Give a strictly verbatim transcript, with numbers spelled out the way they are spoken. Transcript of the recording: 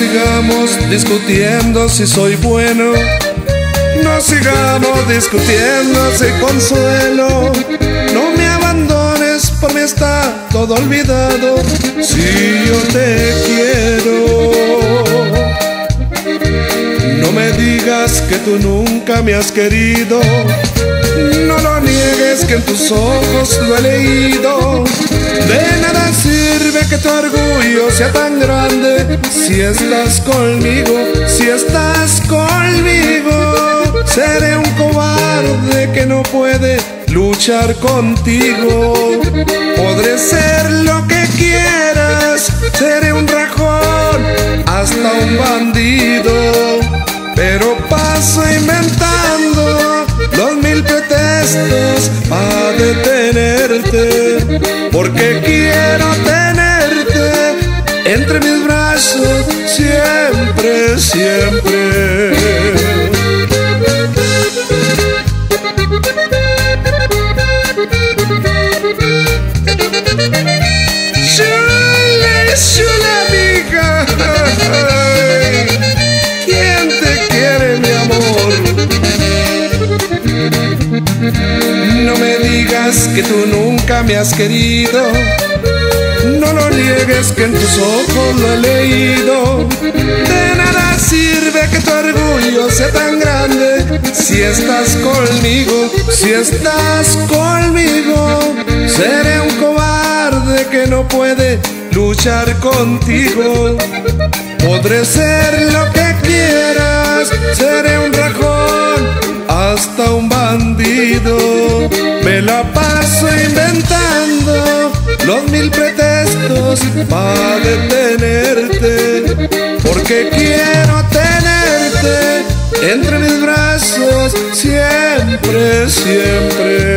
sigamos discutiendo si soy bueno, no sigamos discutiendo si consuelo. No me abandones, por mí está todo olvidado, si yo te quiero. No me digas que tú nunca me has querido, no lo niegues que en tus ojos lo he leído. De nada sirve que tu orgullo sea tan grande si estás conmigo, si estás conmigo. Seré un cobarde que no puede luchar contigo. Podré ser lo que quieras, seré un rajón, hasta un bandido, pero paso inventando los mil pretextos para detenerte, porque quiero tenerte entre mis brazos siempre, siempre. Chula, chula amiga, ¿quién te quiere, mi amor? No me digas que tú nunca me has querido, no lo niegues que en tus ojos lo he leído. De nada sirve que tu orgullo sea tan grande si estás conmigo, si estás conmigo. Seré un cobarde que no puede luchar contigo. Podré ser lo que quieras, seré un rajón, hasta un bandido. Me la paso inventando los mil pretextos para detenerte, porque quiero tenerte entre mis brazos siempre, siempre.